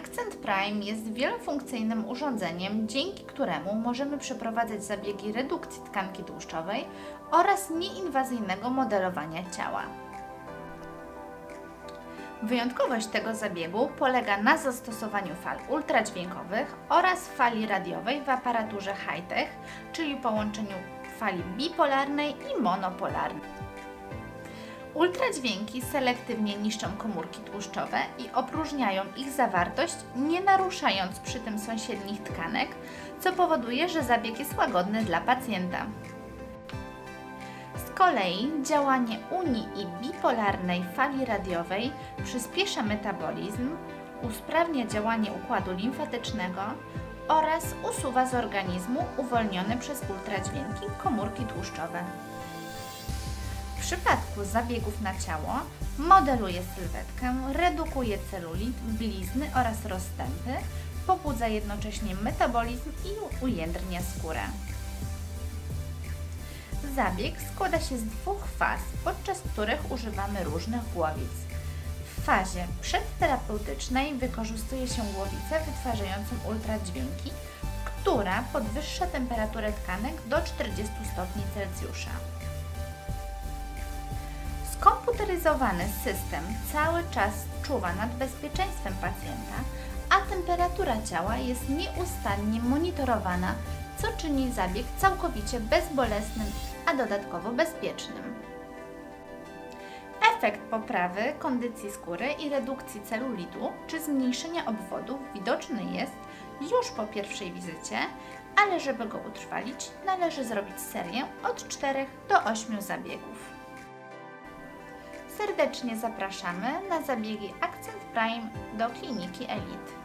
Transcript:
Accent Prime jest wielofunkcyjnym urządzeniem, dzięki któremu możemy przeprowadzać zabiegi redukcji tkanki tłuszczowej oraz nieinwazyjnego modelowania ciała. Wyjątkowość tego zabiegu polega na zastosowaniu fal ultradźwiękowych oraz fali radiowej w aparaturze high-tech, czyli połączeniu fali bipolarnej i monopolarnej. Ultradźwięki selektywnie niszczą komórki tłuszczowe i opróżniają ich zawartość, nie naruszając przy tym sąsiednich tkanek, co powoduje, że zabieg jest łagodny dla pacjenta. Z kolei działanie uni i bipolarnej fali radiowej przyspiesza metabolizm, usprawnia działanie układu limfatycznego oraz usuwa z organizmu uwolnione przez ultradźwięki komórki tłuszczowe. W przypadku zabiegów na ciało modeluje sylwetkę, redukuje celulit, blizny oraz rozstępy, pobudza jednocześnie metabolizm i ujędrnia skórę. Zabieg składa się z dwóch faz, podczas których używamy różnych głowic. W fazie przedterapeutycznej wykorzystuje się głowicę wytwarzającą ultradźwięki, która podwyższa temperaturę tkanek do 40 stopni Celsjusza. Skomputeryzowany system cały czas czuwa nad bezpieczeństwem pacjenta, a temperatura ciała jest nieustannie monitorowana, co czyni zabieg całkowicie bezbolesnym, a dodatkowo bezpiecznym. Efekt poprawy kondycji skóry i redukcji celulitu czy zmniejszenia obwodów widoczny jest już po pierwszej wizycie, ale żeby go utrwalić, należy zrobić serię od 4 do 8 zabiegów. Serdecznie zapraszamy na zabiegi Accent Prime do Kliniki Elite.